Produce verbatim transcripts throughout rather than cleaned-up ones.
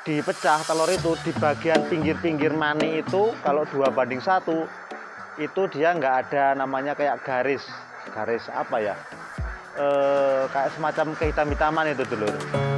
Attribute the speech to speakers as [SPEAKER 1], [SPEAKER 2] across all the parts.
[SPEAKER 1] dipecah telur itu di bagian pinggir-pinggir mani itu, kalau dua banding satu itu dia nggak ada namanya kayak garis garis apa ya, e, kayak semacam kehitam-hitaman itu dulur.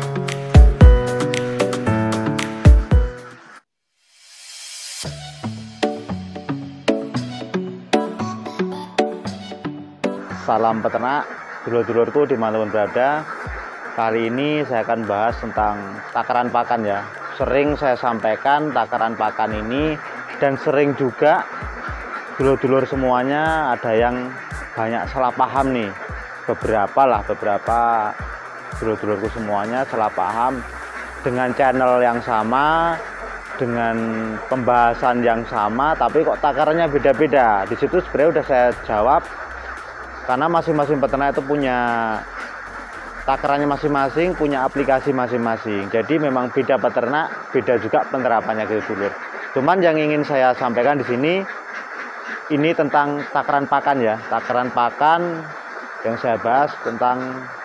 [SPEAKER 1] Salam peternak dulur-dulurku dimanapun berada. Kali ini saya akan bahas tentang takaran pakan ya. Sering saya sampaikan takaran pakan ini, dan sering juga dulur-dulur semuanya ada yang banyak salah paham nih. Beberapa lah, beberapa dulur-dulurku semuanya salah paham dengan channel yang sama, dengan pembahasan yang sama, tapi kok takarannya beda-beda. Di situ sebenarnya udah saya jawab, karena masing-masing peternak itu punya takarannya masing-masing, punya aplikasi masing-masing. Jadi memang beda peternak, beda juga penerapannya gitu dulur. Cuman yang ingin saya sampaikan di sini ini tentang takaran pakan ya. Takaran pakan yang saya bahas tentang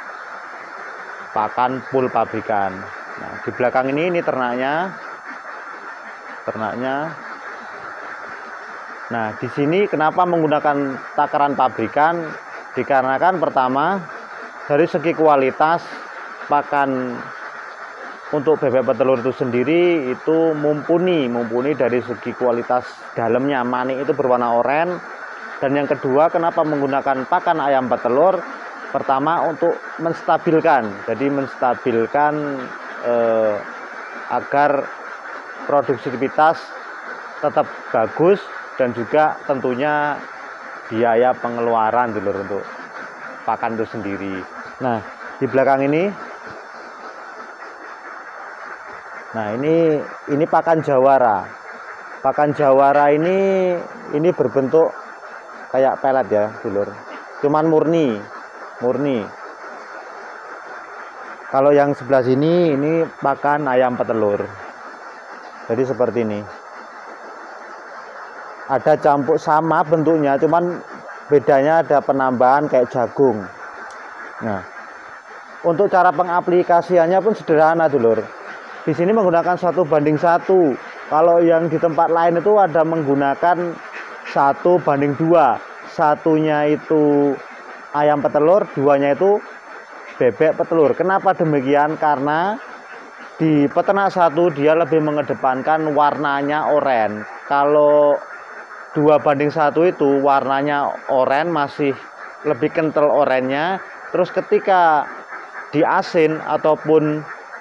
[SPEAKER 1] pakan full pabrikan. Nah, di belakang ini ini ternaknya. Ternaknya. Nah, di sini kenapa menggunakan takaran pabrikan? Dikarenakan pertama, dari segi kualitas pakan untuk bebek petelur itu sendiri itu mumpuni, mumpuni dari segi kualitas dalamnya. Mani itu berwarna oranye. Dan yang kedua, kenapa menggunakan pakan ayam petelur? Pertama, untuk menstabilkan, jadi menstabilkan eh, agar produktivitas tetap bagus, dan juga tentunya biaya pengeluaran dulur untuk pakan itu sendiri. Nah, di belakang ini, nah ini ini pakan jawara. Pakan jawara ini ini berbentuk kayak pelet ya, dulur. Cuman murni, murni. Kalau yang sebelah sini ini pakan ayam petelur. Jadi seperti ini. Ada campur sama bentuknya, cuman bedanya ada penambahan kayak jagung. Nah, untuk cara pengaplikasiannya pun sederhana dulur. Di sini menggunakan satu banding satu. Kalau yang di tempat lain itu ada menggunakan satu banding dua. Satunya itu ayam petelur, duanya itu bebek petelur. Kenapa demikian? Karena di peternak satu dia lebih mengedepankan warnanya oranye. Kalau dua banding satu itu warnanya oranye, masih lebih kental oranye. Terus ketika diasin ataupun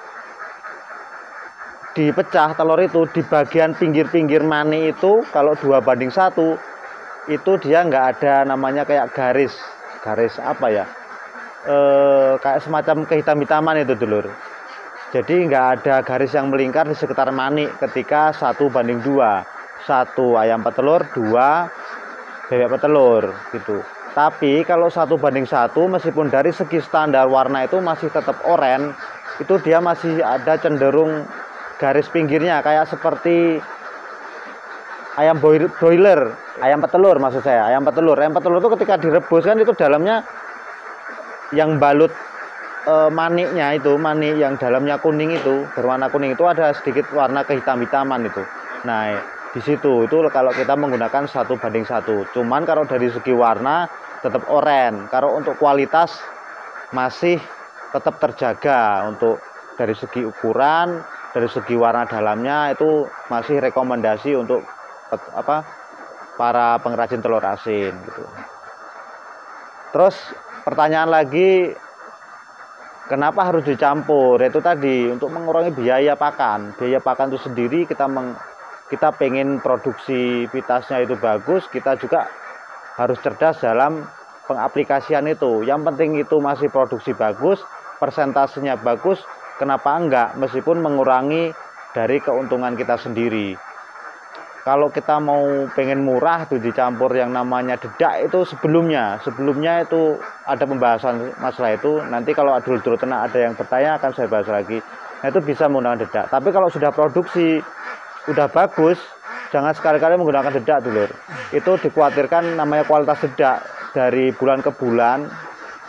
[SPEAKER 1] dipecah telur itu di bagian pinggir-pinggir mani itu, kalau dua banding satu itu dia nggak ada namanya kayak garis garis apa ya, e, kayak semacam kehitam-hitaman itu dulur. Jadi nggak ada garis yang melingkar di sekitar mani ketika satu banding dua, satu ayam petelur, dua bebek petelur gitu. Tapi kalau satu banding satu, meskipun dari segi standar warna itu masih tetap oranye, itu dia masih ada cenderung garis pinggirnya kayak seperti ayam broiler, ayam petelur maksud saya, ayam petelur. Ayam petelur itu ketika direbus kan itu dalamnya yang balut e, maniknya itu, manik yang dalamnya kuning itu, berwarna kuning itu ada sedikit warna kehitam-hitaman itu. Nah, di situ itu kalau kita menggunakan satu banding satu. Cuman kalau dari segi warna tetap oranye. Kalau untuk kualitas masih tetap terjaga. Untuk dari segi ukuran, dari segi warna dalamnya itu masih rekomendasi untuk apa para pengrajin telur asin gitu. Terus pertanyaan lagi, kenapa harus dicampur? Itu tadi untuk mengurangi biaya pakan. Biaya pakan itu sendiri kita meng kita pengen produktivitasnya itu bagus, kita juga harus cerdas dalam pengaplikasian itu. Yang penting itu masih produksi bagus, persentasenya bagus, kenapa enggak, meskipun mengurangi dari keuntungan kita sendiri. Kalau kita mau pengen murah tuh dicampur yang namanya dedak itu sebelumnya, sebelumnya itu ada pembahasan masalah itu. Nanti kalau dulur-dulur ternak ada yang bertanya akan saya bahas lagi. Nah, itu bisa menggunakan dedak. Tapi kalau sudah produksi udah bagus, jangan sekali-kali menggunakan dedak dulur. Itu dikhawatirkan namanya kualitas dedak dari bulan ke bulan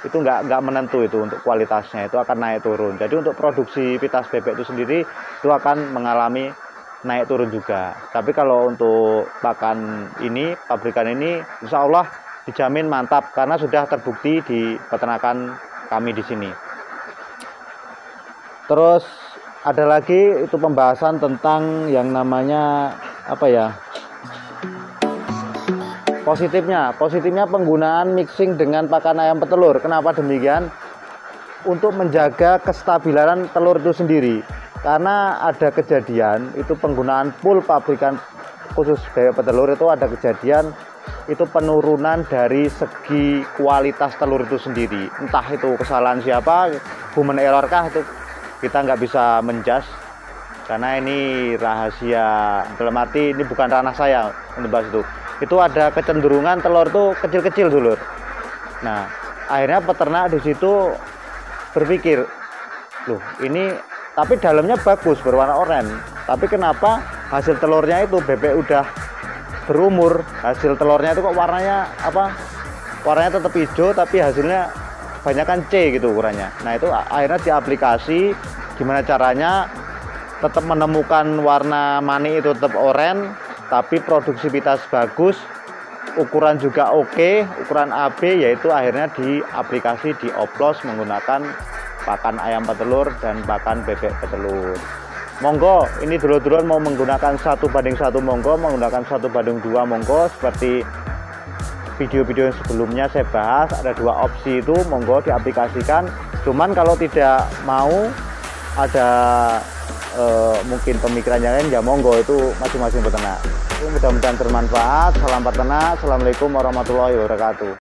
[SPEAKER 1] itu nggak nggak menentu itu untuk kualitasnya, itu akan naik turun. Jadi untuk produksi pitas bebek itu sendiri itu akan mengalami naik turun juga. Tapi kalau untuk pakan ini, pabrikan ini, insya Allah dijamin mantap karena sudah terbukti di peternakan kami di sini. Terus ada lagi itu pembahasan tentang yang namanya apa ya? Positifnya, positifnya penggunaan mixing dengan pakan ayam petelur. Kenapa demikian? Untuk menjaga kestabilan telur itu sendiri. Karena ada kejadian itu penggunaan full pabrikan khusus bebek petelur itu ada kejadian itu penurunan dari segi kualitas telur itu sendiri. Entah itu kesalahan siapa, human error kah, itu kita nggak bisa menjas karena ini rahasia, dalam arti ini bukan ranah saya untuk bahas itu. Itu ada kecenderungan telur itu kecil-kecil dulu. Nah, akhirnya peternak di situ berpikir, loh ini tapi dalamnya bagus berwarna oranye, tapi kenapa hasil telurnya itu bebek udah berumur, hasil telurnya itu kok warnanya apa? Warnanya tetap hijau tapi hasilnya banyakan C gitu ukurannya. Nah, itu akhirnya diaplikasi gimana caranya tetap menemukan warna mani itu tetap oranye tapi produksivitas bagus, ukuran juga oke, ukuran A B, yaitu akhirnya diaplikasi dioplos menggunakan pakan ayam petelur dan pakan bebek petelur. Monggo, ini dulur-dulur mau menggunakan satu banding satu monggo, menggunakan satu banding dua monggo, seperti video-video yang sebelumnya saya bahas ada dua opsi itu, monggo diaplikasikan. Cuman kalau tidak mau ada eh, mungkin pemikirannya lain ya monggo, itu masing-masing peternak. Mudah-mudahan bermanfaat. Salam peternak. Assalamualaikum warahmatullahi wabarakatuh.